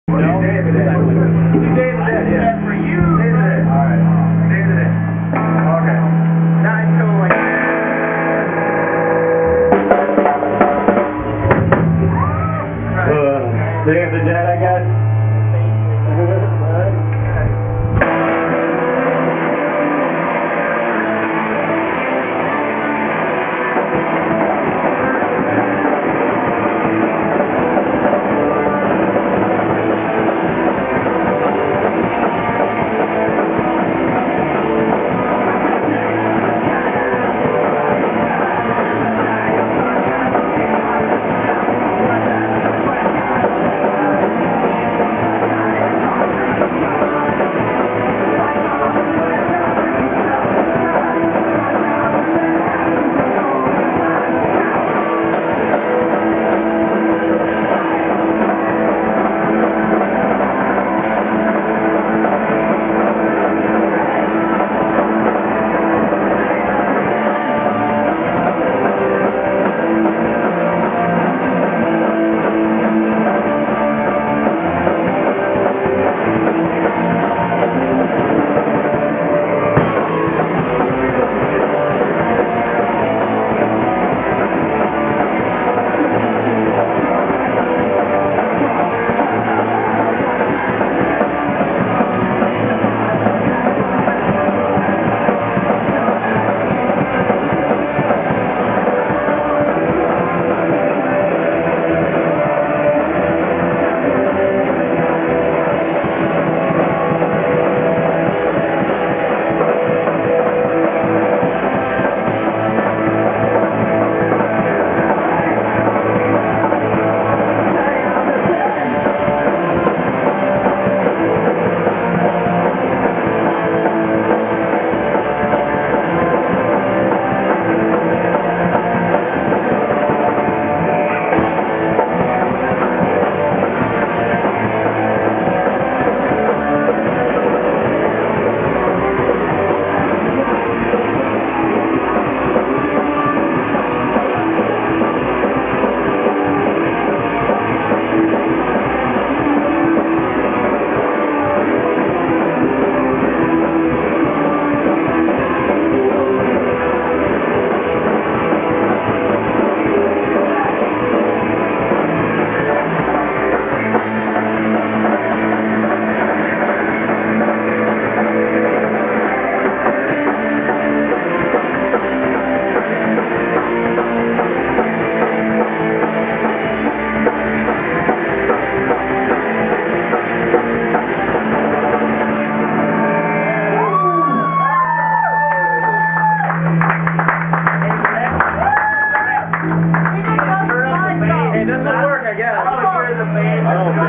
No? Day of the Dead. Day of the Dead, yeah. For you. Day of the Dead. Alright. Day of the Dead. Okay. Not until like... Day of the Dead, I guess. It doesn't work, I guess. I don't